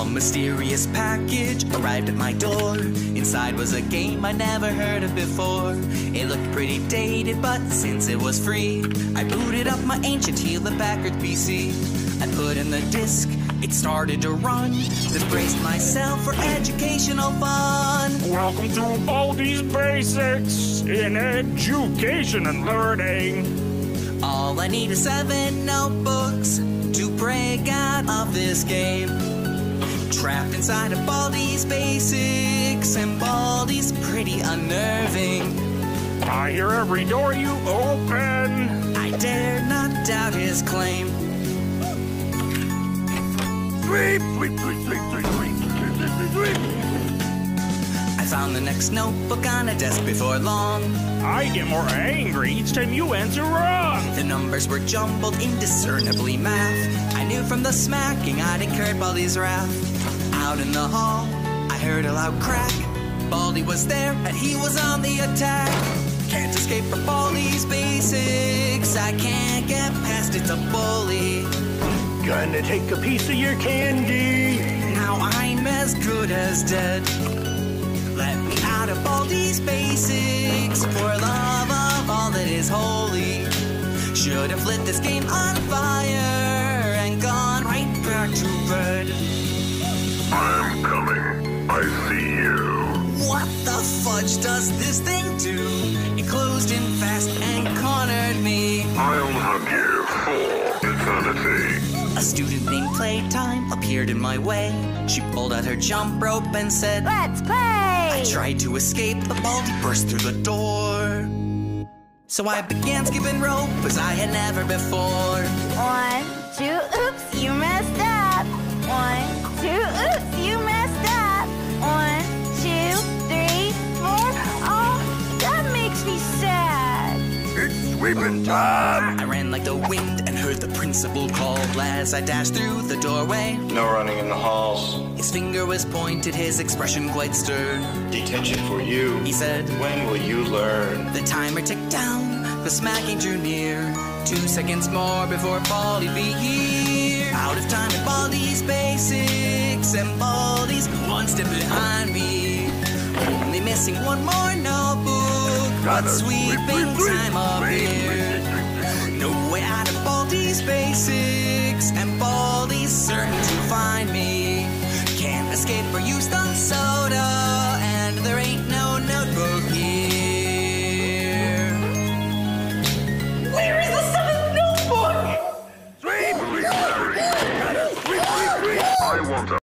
mysterious package arrived at my door. Inside was a game I never heard of before. It looked pretty dated, but since it was free, I booted up my ancient Hewlett-Packard PC. I put in the disc, it started to run, then braced myself for educational fun. Welcome to Baldi's Basics in Education and Learning. All I need is 7 notebooks to break out of this game. Trapped inside of Baldi's Basics, and Baldi's pretty unnerving. I hear every door you open. I dare not doubt his claim. Sleep, sleep, sleep, sleep, sleep, sleep, sleep, sleep, sleep. I found the next notebook on a desk before long. I get more angry each time you answer wrong. The numbers were jumbled, indiscernibly math. I knew from the smacking I'd incurred Baldi's wrath. Out in the hall, I heard a loud crack. Baldi was there, and he was on the attack. Can't escape from Baldi's Basics. I can't get past it's a bully. Gonna take a piece of your candy. Now I'm as good as dead. Let me out of Baldi's Basics, for love of all that is holy. Should have lit this game on fire and gone right back to bed. I'm coming. I see you. What the fudge does this thing do? It closed in fast and cornered me. I'll hug you for eternity. A student named Playtime appeared in my way. She pulled out her jump rope and said, "Let's play!" I tried to escape, but Baldi burst through the door. So I began skipping rope as I had never before. 1, 2, oops, you messed up. 1, 2, oops, you messed up. 1, 2, 3, 4. Oh, that makes me sad. It's sweeping time. I ran like the wind and heard the principal call as I dashed through the doorway. No running in the halls. His finger was pointed, his expression quite stern. Detention for you. He said, When will you learn? the timer ticked down, the smacking drew near. 2 seconds more before Baldi'd be here. Out of time at Baldi's Basics, and Baldi's one step behind me. Only missing one more notebook, but sweeping time up here. No way out of Baldi's Basics, and Baldi's certain to find me. Can't escape or use the soda, and there ain't no notebook here. Where is the 7th notebook? Sleep, sleep, Larry. Sleep, sleep, sleep. I want to